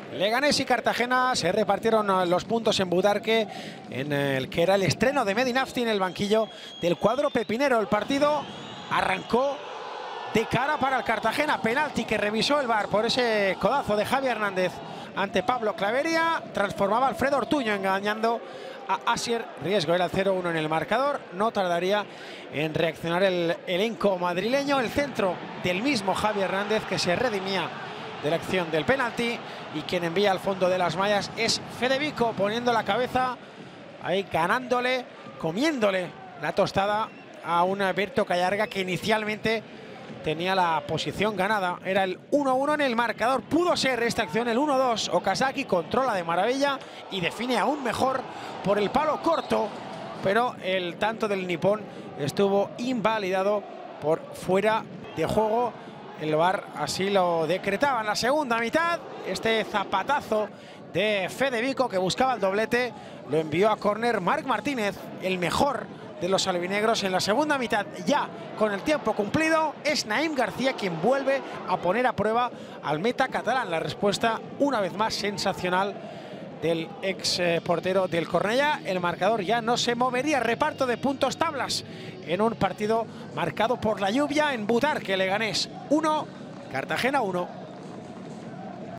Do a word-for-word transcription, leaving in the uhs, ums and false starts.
Leganés y Cartagena se repartieron los puntos en Butarque, en el que era el estreno de Mehdi Nafti en el banquillo del cuadro pepinero. El partido arrancó de cara para el Cartagena. Penalti que revisó el V A R por ese codazo de Javi Hernández ante Pablo Clavería. Transformaba a Alfredo Ortuño engañando a Asier. Riesgo era el cero uno en el marcador. No tardaría en reaccionar el elenco madrileño. El centro del mismo Javi Hernández, que se redimía de la acción del penalti, y quien envía al fondo de las mallas es Fede Vico, poniendo la cabeza ahí, ganándole, comiéndole la tostada a un Berto Callarga que inicialmente tenía la posición ganada. Era el uno uno en el marcador. Pudo ser esta acción el uno dos. Okazaki controla de maravilla y define aún mejor por el palo corto, pero el tanto del nipón estuvo invalidado por fuera de juego. El V A R así lo decretaba. En la segunda mitad, este zapatazo de Fede Vico, que buscaba el doblete, lo envió a córner Marc Martínez, el mejor de los albinegros en la segunda mitad. Ya con el tiempo cumplido, es Naim García quien vuelve a poner a prueba al meta catalán. La respuesta, una vez más, sensacional del ex eh, portero del Cornellá. El marcador ya no se movería. Reparto de puntos tablas en un partido marcado por la lluvia en Butarque. Leganés uno, Cartagena uno.